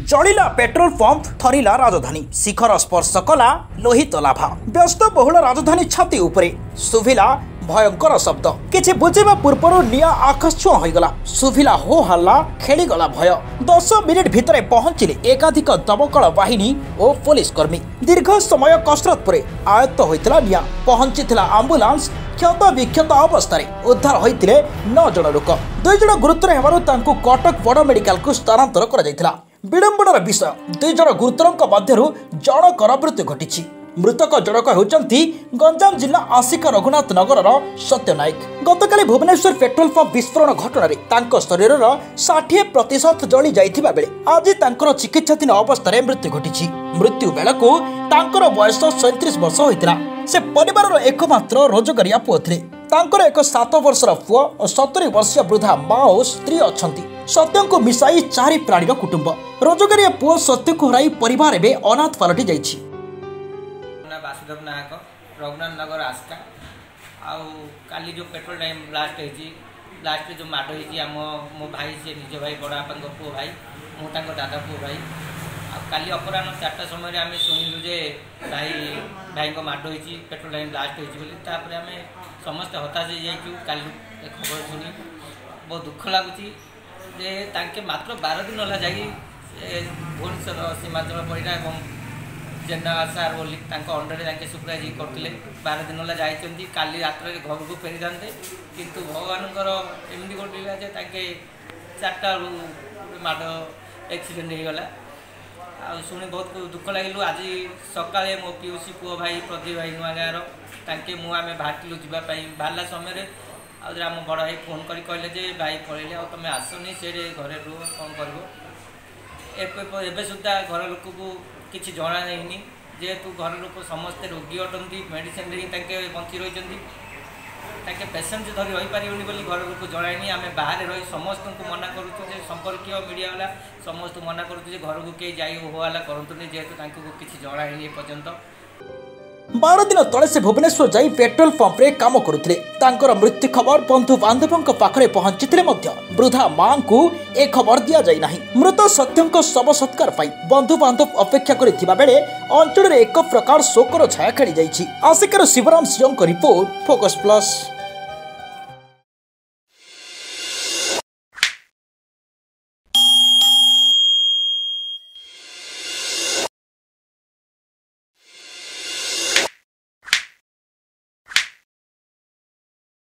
जलिला petrol pump थरिला राजधानी शिखर स्पर्श कला लोहित लाभा व्यस्त बहुल राजधानी छाती उपरे सुभिला भयंकर शब्द किछि बुझेबा पूर्व निया आकाश छुआ होइगला सुभिला हो हल्ला खेलीगला भय 10 मिनिट भितरे पहुंचिले एकाधिक दमकल बाहिनी और पुलिस कर्मी दीर्घ समय कसरत परे आयत्त होइतला निया पहुंचितला आम्बुलांस क्षत विक्षत अवस्था उद्धार होइतिले 9 जन लोक 2 जन गुरुतर हेबारु तांकु कटक बड़ मेडिकल को स्थानांतर करा जायतिला विडंबनार विषय 2 जन गुरुतरक मध्यरु जनकर मृत्यु घटिछि मृतक जनक होउचंती गंजाम जिला आशिका रघुनाथ नगर सत्य नायक गतकाली भुवनेश्वर पेट्रोल पंप विस्फोरण घटना तांको शरीरर 60% जली जाइथिबा बेले आज तांकर चिकित्साधीन अवस्था मृत्यु घटिछि मृत्यु बेलको तांकर बयस 37 वर्ष होइतिला से परिवारर एकमात्र रोजगारिया पुओ थिले तांकर एक 7 वर्षर पुओ और 70 वर्षीय वृद्धा माँ और स्त्री अछंती सत्य को मिसाई 4 प्राणीर कुटुंब रोजगारिया पुओ सत्य को हराई परिवार एबे अनाथ पलटि जाइछि वासुदेव नायक रघुनाथ नगर आस्का आउ काली जो पेट्रोल टाइम ब्लास्ट जो माड़ हो मो भाई से निज भाई बड़ बापा पु भाई मुझे दादा पु भाई काली अपराह 4टा समय आम शुणिलु जे भाई भाई माड़ हो पेट्रोल टाइम ब्लास्ट होपर आम समस्त हताश हो जाइए काली खबर शुणी बहुत दुख लगुच मात्र 12 दिन है जा भुवनेश्वर सीमांचल पड़ा जनरल सार बोली अंडर सुपरवाइज करते 12 दिन है जाती काली रात घर को फेरी था किंतु भगवान एमती घटला जे 4टा माड़ एक्सीडेंट हो गला शुणी बहुत दुख लगे आज सका मो पीयूसी पुओ भाई प्रदीप भाई नुआ गाँव ताके मुझे आम बाहर जावाई बाहर समय आम बड़ भाई फोन कर कहले जे भाई पलैले आ तुम आसनी से घरे रुह कौन कर सुधा घर लोक को किसी जना नहीं जेहेतु घर लोक समस्ते रोगी अटंती मेडिसिन बंची रही पेसेंट धरी रही पारे बोली घर लोक जनानी आम बाहर रही समस्त को मना करूँ संपर्क मीडिया वाला समस्त मना करूँ घर को कहीं जाई होहल्ला करूँ जेहेतु किसी जना नहीं पर्यंत 12 दिन तले से भुवनेश्वर जाई पेट्रोल पंप रे काम करुथिले तांकर मृत्यु खबर बंधु बांधवक पाखरे पहुंचीथिले मध्य वृद्धा मां को ए खबर दिया जाई नाही मृत सत्यंक शव सत्कार पाई बंधु बांधव अपेक्षा करिथिबा बेले अंचल रे एक प्रकार शोकर छाया खेली जाईछि आशिकर शिवराम सिंह को रिपोर्ट फोकस प्लस।